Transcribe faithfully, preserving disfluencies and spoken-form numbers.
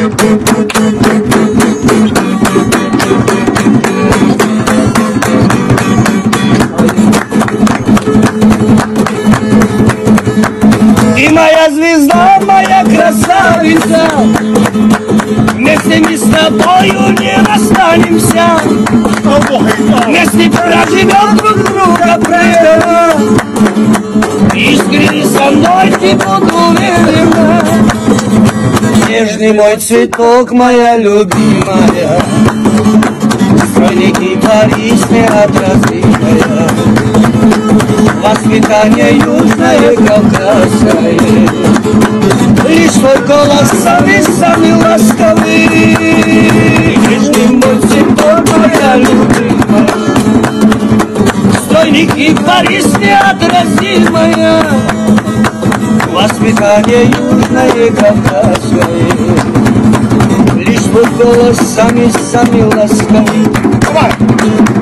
Ты моя звезда, моя красавица, вместе мы с тобою не расстанемся, вместе проживем друг друга правильно, искренне со мной ты будь уверена. Нежный мой цветок, моя любимая, стройненький Париж неотразимая, воспитание южное, кавказское, лишь твой голос самый-самый ласковый. Нежный мой цветок, моя любимая, стройненький Париж неотразимая, воспитание южное, кавказское, лишь твой голос самый-самый ласковый. Давай!